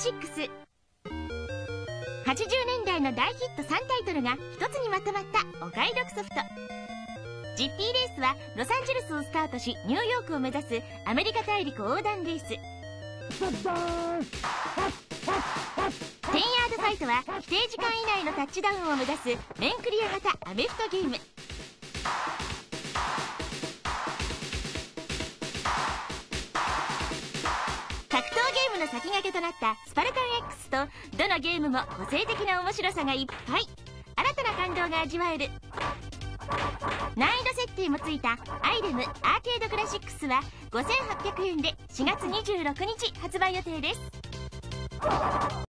シックス。80年代の大ヒット3タイトルが一つにまとまったお買い得ソフト。ジッティレースはロサンゼルスをスタートしニューヨークを目指すアメリカ大陸横断レース。10ヤードファイトは規定時間以内のタッチダウンを目指す面クリア型アメフトゲーム。格闘ゲームの先駆けとなったスパルタン X とどのゲームも個性的な面白さがいっぱい。新たな感動が味わえる。難易度設定もついたアイレムアーケードクラシックスは5800円で4月26日発売予定です。